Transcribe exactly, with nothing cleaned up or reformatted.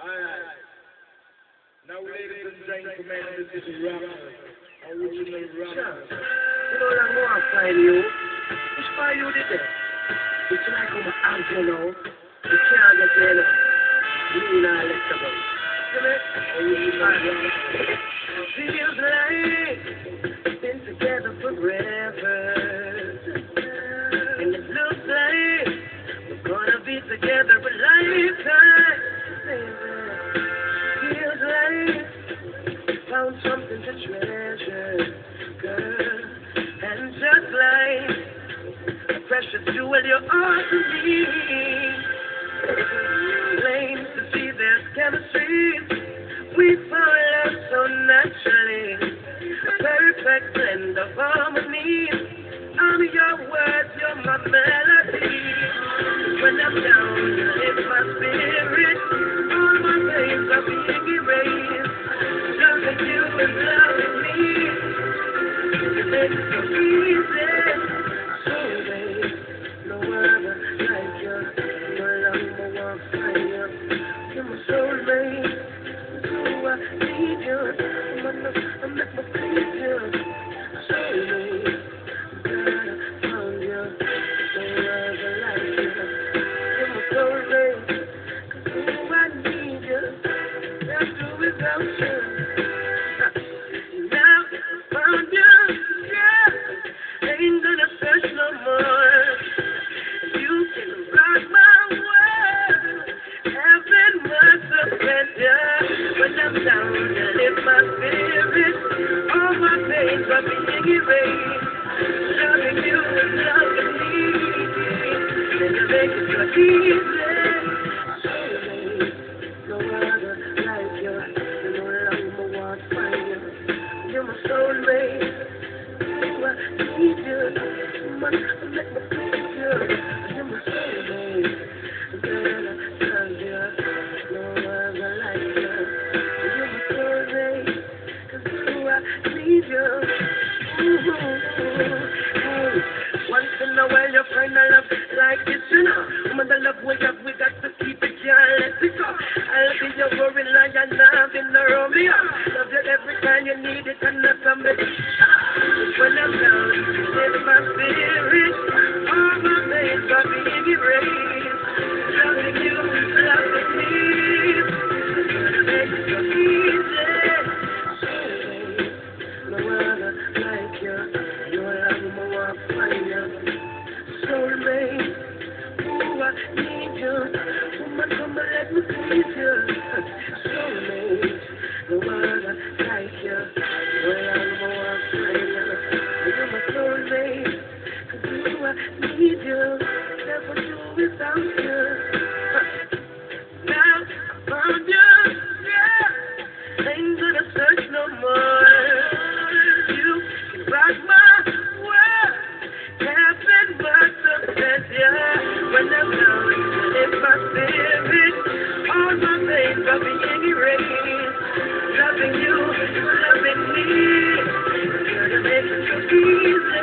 Alright. Now, ladies and gentlemen, this is rock. Original rock. Sure. You know, I'm going to find you. Which part you did it? It's like I'm out, you know. You can't get me enough. You know, let's go. You know? Original rock. Feels like we've been together forever. And it looks like we're gonna be together a lifetime. Feels like found something to treasure, girl. And just like a precious jewel, you're all to me. Plain to see there's chemistry. We fall out so naturally. A perfect blend of harmony. I'm your words, you're my melody. When I'm down, you lift my spirit. All my pains are being erased. Loving you and loving me. It makes it so easy. So babe, no other like you. Your love, I want to find you. You're my soulmate. I need you. I'm not, I'm not my future. Soulmate. God, I found you. No other like you. You're my soulmate. Oh, I need you. Can't do without you. Now I found you. Yeah. Ain't gonna search no more. You can rock my world. Heaven must have been you. When I'm down, you lift my spirit. All my pains are being erased. Loving you and loving me. And you make it so easy. Soulmate, no other like you. No longer want to find you. You're my soulmate. Oh, I need you. Man, I make my future. You're my soulmate. Girl, I love you. No other like you. I need you. Ooh, hey, once in a while you find a love like this, you know. When the love we have, we got to keep it, can't let it go. I'll be your worry lion, love in the Romeo. Love you every time you need it, and not somebody. When I'm down, lift my spirit. All my pains are being erased. Loving you, loving me. Make it so easy. Soulmate, ooh, I need you. Woman, come and let me please you. Soulmate, no other like you. Well, I'm more afraid. You're my soulmate. Ooh, I need you. Never do without you. Now I found you. Yeah, ain't gonna search no more. You can rock my world. Heaven must have sent you. When I'm down, in my spirit, all my pains are being erased. Loving you, loving me, gonna make it so easy.